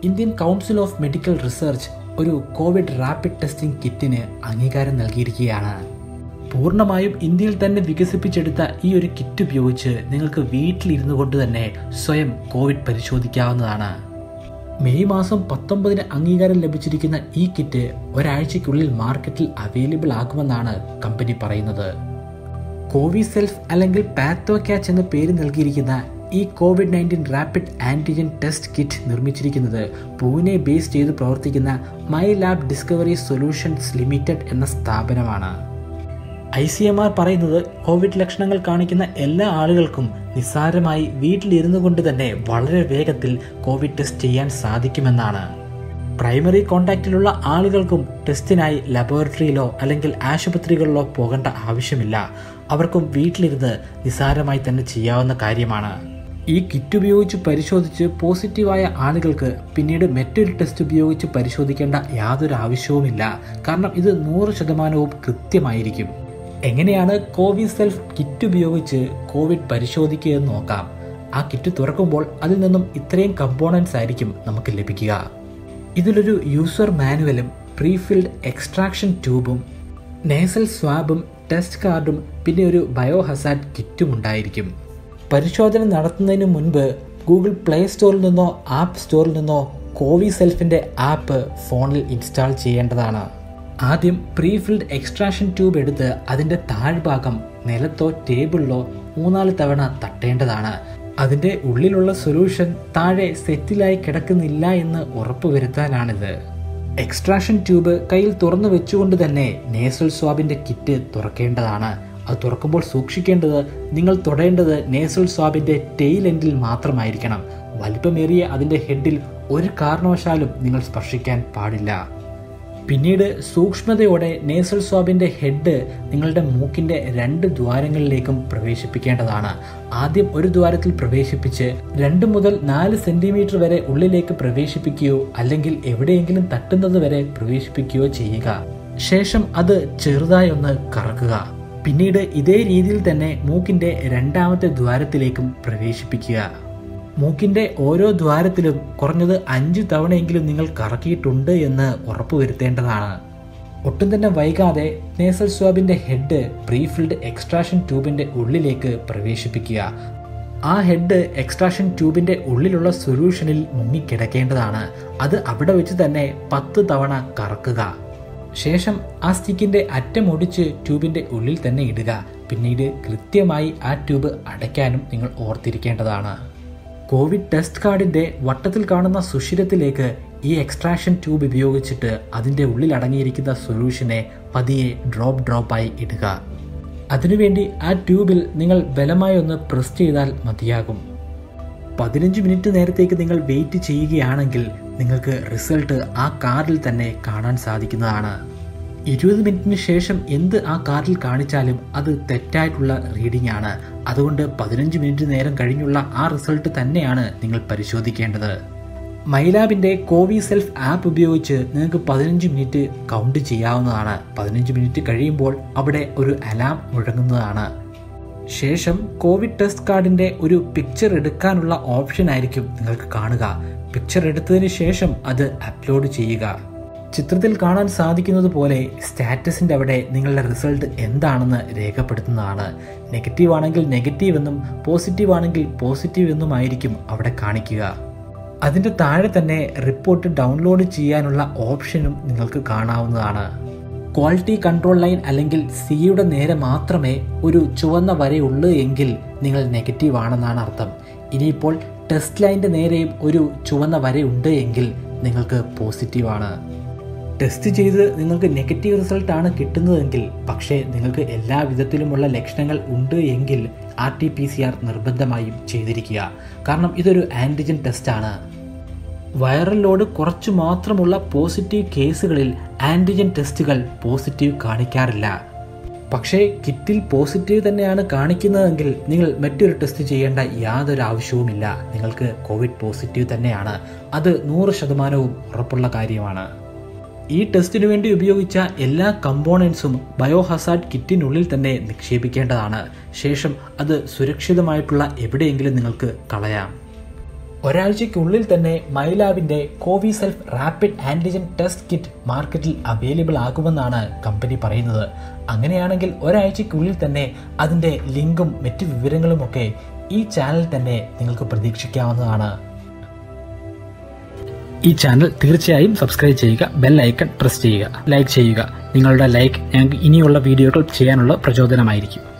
Indian council of medical research ഒരു Covid rapid testing കിറ്റിന് അംഗീകാരം നൽകിയിരിക്കുകയാണ്. പൂർണ്ണമായും ഇന്ത്യയിൽ തന്നെ വികസിപ്പിച്ചെടുത്ത ഈ ഒരു കിറ്റ് ഉപയോഗിച്ച് നിങ്ങൾക്ക് വീട്ടിലിരുന്നു കൊണ്ട് തന്നെ സ്വയം കോവിഡ് പരിശോധിക്കാവുന്നതാണ്. മെയ് മാസം 19 അംഗീകാരം ലഭിച്ചിരിക്കുന്ന ഈ കിറ്റ് ഒരാഴ്ചയ്ക്കുള്ളിൽ മാർക്കറ്റിൽ അവൈലബിൾ ആകുമെന്നാണ് കമ്പനി പറയുന്നത്. കോവിസെൽഫ് അല്ലെങ്കിൽ പാത്തോക്യാച്ച് എന്ന പേര് നൽകിയിരിക്കുന്ന ഈ COVID-19 rapid antigen test kit നിർമ്മിച്ചിരിക്കുന്നത് പൂനെ ബേസ് ചെയ്ത് പ്രവർത്തിക്കുന്ന my lab discovery solutions limited എന്ന സ്ഥാപനമാണ്. ICMR പറയുന്നത് കോവിഡ് ലക്ഷണങ്ങൾ കാണിക്കുന്ന എല്ലാ ആളുകൾക്കും നിസ്സാരമായി വീട്ടിലിരുന്നു കൊണ്ട് തന്നെ വളരെ വേഗത്തിൽ കോവിഡ് ടെസ്റ്റ് ചെയ്യാൻ സാധിക്കുമെന്നാണ്. പ്രൈമറി കോണ്ടാക്റ്റിലുള്ള ആളുകൾക്കും ടെസ്റ്റിനായി ലബോറട്ടറിയിലോ അല്ലെങ്കിൽ ആശുപത്രികളിലോ പോകേണ്ട ആവശ്യമില്ല. അവർക്കും വീട്ടിലിരുന്ന് നിസ്സാരമായി തന്നെ ചെയ്യാവുന്ന കാര്യമാണ്. ഈ കിറ്റ് ഉപയോഗിച്ച് പരിശോധിച്ച് പോസിറ്റീവായ ആളുകൾക്ക് പിന്നീട് മറ്റൊരു ടെസ്റ്റ് ഉപയോഗിച്ച് പരിശോധിക്കേണ്ട യാതൊരു ആവശ്യവുമില്ല. കാരണം ഇത് 100% കൃത്യമായിരിക്കും. എങ്ങനെയാണ് കോവിസെൽഫ് കിറ്റ് ഉപയോഗിച്ച് കോവിഡ് പരിശോധിക്കുക എന്ന് നോക്കാം. ആ കിറ്റ് തുറക്കുമ്പോൾ അതിൽ നിന്നും ഇത്രയും കമ്പോണൻസ് ആയിരിക്കും നമുക്ക് ലഭിക്കുക. ഇതിലൊരു യൂസർ മാനുവലും പ്രീഫിൽഡ് എക്സ്ട്രാക്ഷൻ ട്യൂബും നേസൽ സ്വാബും ടെസ്റ്റ് കാർഡും പിന്നെ ഒരു ബയോഹസാർഡ് കിറ്റും ഉണ്ടായിരിക്കും. പരിശോധന നടത്തുന്നതിന് മുൻപ് ഗൂഗിൾ പ്ലേ സ്റ്റോറിൽ നിന്നോ ആപ്പ് സ്റ്റോറിൽ നിന്നോ കോവിസെൽഫിൻ്റെ ആപ്പ് ഫോണിൽ ഇൻസ്റ്റാൾ ചെയ്യേണ്ടതാണ്. ആദ്യം പ്രീഫിൽഡ് എക്സ്ട്രാക്ഷൻ ട്യൂബ് എടുത്ത് അതിൻ്റെ താഴ്ഭാഗം നിലത്തോ ടേബിളിലോ 3-4 തവണ തട്ടേണ്ടതാണ്. അതിൻ്റെ ഉള്ളിലുള്ള സൊല്യൂഷൻ താഴെ സെറ്റിലായി കിടക്കുന്നില്ല എന്ന് ഉറപ്പുവരുത്താനാണിത്. എക്സ്ട്രാക്ഷൻ ട്യൂബ് കയ്യിൽ തുറന്നു വെച്ചുകൊണ്ട് തന്നെ നേസൽ സ്വാബിൻ്റെ കിറ്റ് തുറക്കേണ്ടതാണ്. അത് തുറക്കുമ്പോൾ സൂക്ഷിക്കേണ്ടത് നിങ്ങൾ തൊടേണ്ടത് നേസൽ സ്വാബിൻ്റെ ടെയിൽ എൻഡിൽ മാത്രമായിരിക്കണം. വലിപ്പമേറിയ അതിൻ്റെ ഹെഡിൽ ഒരു കാരണവശാലും നിങ്ങൾ സ്പർശിക്കാൻ പാടില്ല. പിന്നീട് സൂക്ഷ്മതയോടെ നേസൽ സ്വാബിൻ്റെ ഹെഡ് നിങ്ങളുടെ മൂക്കിൻ്റെ 2 ദ്വാരങ്ങളിലേക്കും പ്രവേശിപ്പിക്കേണ്ടതാണ്. ആദ്യം ഒരു ദ്വാരത്തിൽ പ്രവേശിപ്പിച്ച് 2 മുതൽ 4 സെൻറ്റിമീറ്റർ വരെ ഉള്ളിലേക്ക് പ്രവേശിപ്പിക്കുകയോ അല്ലെങ്കിൽ എവിടെയെങ്കിലും തട്ടുന്നത് വരെ പ്രവേശിപ്പിക്കുകയോ ചെയ്യുക. ശേഷം അത് ചെറുതായി ഒന്ന് കറക്കുക. പിന്നീട് ഇതേ രീതിയിൽ തന്നെ മൂക്കിൻ്റെ 2ാമത്തെ ദ്വാരത്തിലേക്കും പ്രവേശിപ്പിക്കുക. മൂക്കിൻ്റെ ഓരോ ദ്വാരത്തിലും കുറഞ്ഞത് 5 തവണയെങ്കിലും നിങ്ങൾ കറക്കിയിട്ടുണ്ട് എന്ന് ഉറപ്പുവരുത്തേണ്ടതാണ്. ഒട്ടും തന്നെ വൈകാതെ നേസൽ സ്വാബിൻ്റെ ഹെഡ് പ്രീഫിൽഡ് എക്സ്ട്രാക്ഷൻ ട്യൂബിൻ്റെ ഉള്ളിലേക്ക് പ്രവേശിപ്പിക്കുക. ആ ഹെഡ് എക്സ്ട്രാക്ഷൻ ട്യൂബിൻ്റെ ഉള്ളിലുള്ള സൊല്യൂഷനിൽ മുങ്ങിക്കിടക്കേണ്ടതാണ്. അത് അവിടെ വെച്ച് തന്നെ 10 തവണ കറക്കുക. ശേഷം ആ സ്റ്റിക്കിൻ്റെ അറ്റം ഒടിച്ച് ട്യൂബിൻ്റെ ഉള്ളിൽ തന്നെ ഇടുക. പിന്നീട് കൃത്യമായി ആ ട്യൂബ് അടയ്ക്കാനും നിങ്ങൾ ഓർത്തിരിക്കേണ്ടതാണ്. കോവിഡ് ടെസ്റ്റ് കാർഡിൻ്റെ വട്ടത്തിൽ കാണുന്ന സുഷിരത്തിലേക്ക് ഈ എക്സ്ട്രാക്ഷൻ ട്യൂബ് ഉപയോഗിച്ചിട്ട് അതിൻ്റെ ഉള്ളിൽ അടങ്ങിയിരിക്കുന്ന സൊല്യൂഷനെ പതിയെ ഡ്രോപ്പായി ഇടുക. അതിനുവേണ്ടി ആ ട്യൂബിൽ നിങ്ങൾ ബലമായി ഒന്ന് പ്രസ് ചെയ്താൽ മതിയാകും. 15 മിനിറ്റ് നേരത്തേക്ക് നിങ്ങൾ വെയിറ്റ് ചെയ്യുകയാണെങ്കിൽ നിങ്ങൾക്ക് റിസൾട്ട് ആ കാർഡിൽ തന്നെ കാണാൻ സാധിക്കുന്നതാണ്. 20 മിനിറ്റിന് ശേഷം എന്ത് ആ കാർഡിൽ കാണിച്ചാലും അത് തെറ്റായിട്ടുള്ള റീഡിംഗ് ആണ്. അതുകൊണ്ട് 15 മിനിറ്റ് നേരം കഴിഞ്ഞുള്ള ആ റിസൾട്ട് തന്നെയാണ് നിങ്ങൾ പരിശോധിക്കേണ്ടത്. മൈലാബിൻ്റെ കോവിസെൽഫ് ആപ്പ് ഉപയോഗിച്ച് നിങ്ങൾക്ക് 15 മിനിറ്റ് കൗണ്ട് ചെയ്യാവുന്നതാണ്. 15 മിനിറ്റ് കഴിയുമ്പോൾ അവിടെ ഒരു അലാം മുഴങ്ങുന്നതാണ്. ശേഷം കോവിഡ് ടെസ്റ്റ് കാർഡിൻ്റെ ഒരു പിക്ചർ എടുക്കാനുള്ള ഓപ്ഷൻ ആയിരിക്കും നിങ്ങൾക്ക് കാണുക. പിക്ചർ എടുത്തതിന് ശേഷം അത് അപ്ലോഡ് ചെയ്യുക. ചിത്രത്തിൽ കാണാൻ സാധിക്കുന്നത് പോലെ സ്റ്റാറ്റസിൻ്റെ അവിടെ നിങ്ങളുടെ റിസൾട്ട് എന്താണെന്ന് രേഖപ്പെടുത്തുന്നതാണ്. നെഗറ്റീവ് ആണെങ്കിൽ നെഗറ്റീവ് എന്നും പോസിറ്റീവ് ആണെങ്കിൽ പോസിറ്റീവ് എന്നുമായിരിക്കും അവിടെ കാണിക്കുക. അതിൻ്റെ താഴെ തന്നെ റിപ്പോർട്ട് ഡൗൺലോഡ് ചെയ്യാനുള്ള ഓപ്ഷനും നിങ്ങൾക്ക് കാണാവുന്നതാണ്. ക്വാളിറ്റി കൺട്രോൾ ലൈൻ അല്ലെങ്കിൽ സിയുടെ നേരെ മാത്രമേ ഒരു ചുവന്ന വരയുള്ളൂ എങ്കിൽ നിങ്ങൾ നെഗറ്റീവ് ആണെന്നാണ് അർത്ഥം. ഇനിയിപ്പോൾ ടെസ്റ്റ് ലൈൻ്റെ നേരെയും ഒരു ചുവന്ന വരയുണ്ട് എങ്കിൽ നിങ്ങൾക്ക് പോസിറ്റീവാണ്. ടെസ്റ്റ് ചെയ്ത് നിങ്ങൾക്ക് നെഗറ്റീവ് റിസൾട്ടാണ് കിട്ടുന്നതെങ്കിൽ പക്ഷേ നിങ്ങൾക്ക് എല്ലാ വിധത്തിലുമുള്ള ലക്ഷണങ്ങൾ ഉണ്ട് എങ്കിൽ RT-PCR നിർബന്ധമായും ചെയ്തിരിക്കുക. കാരണം ഇതൊരു ആൻറ്റിജൻ ടെസ്റ്റാണ്. വൈറൽ ലോഡ് കുറച്ച് മാത്രമുള്ള പോസിറ്റീവ് കേസുകളിൽ ആൻറ്റിജൻ ടെസ്റ്റുകൾ പോസിറ്റീവ് കാണിക്കാറില്ല. പക്ഷേ കിറ്റിൽ പോസിറ്റീവ് തന്നെയാണ് കാണിക്കുന്നതെങ്കിൽ നിങ്ങൾ മറ്റൊരു ടെസ്റ്റ് ചെയ്യേണ്ട യാതൊരു ആവശ്യവുമില്ല. നിങ്ങൾക്ക് കോവിഡ് പോസിറ്റീവ് തന്നെയാണ്. അത് 100% ഉറപ്പുള്ള കാര്യമാണ്. ഈ ടെസ്റ്റിനു വേണ്ടി ഉപയോഗിച്ച എല്ലാ കമ്പോണൻസും ബയോഹസാർഡ് കിറ്റിനുള്ളിൽ തന്നെ നിക്ഷേപിക്കേണ്ടതാണ്. ശേഷം അത് സുരക്ഷിതമായിട്ടുള്ള എവിടെയെങ്കിലും നിങ്ങൾക്ക് കളയാം. ഒരാഴ്ചയ്ക്കുള്ളിൽ തന്നെ മൈലാബിന്റെ CoviSelf rapid antigen test kit മാർക്കറ്റിൽ അവൈലബിൾ ആകുമെന്നാണ് കമ്പനി പറയുന്നത്. അങ്ങനെയാണെങ്കിൽ ഒരാഴ്ചയ്ക്കുള്ളിൽ തന്നെ അതിന്റെ ലിങ്കും മറ്റു വിവരങ്ങളുമൊക്കെ ഈ ചാനൽ തന്നെ നിങ്ങൾക്ക് പ്രതീക്ഷിക്കാവുന്നതാണ്. ഈ ചാനൽ തീർച്ചയായും സബ്സ്ക്രൈബ് ചെയ്യുക, ബെൽ ഐക്കൺ പ്രസ് ചെയ്യുക, ലൈക്ക് ചെയ്യുക. നിങ്ങളുടെ ലൈക്ക് ഞങ്ങൾക്ക് ഇനിയുള്ള വീഡിയോകൾ ചെയ്യാനുള്ള പ്രചോദനമായിരിക്കും.